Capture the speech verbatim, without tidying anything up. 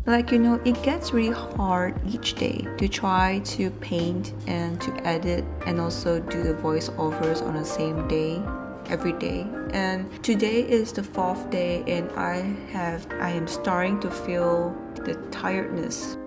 Like, you know, it gets really hard each day to try to paint and to edit and also do the voiceovers on the same day, every day. And today is the fourth day and I have I am starting to feel the tiredness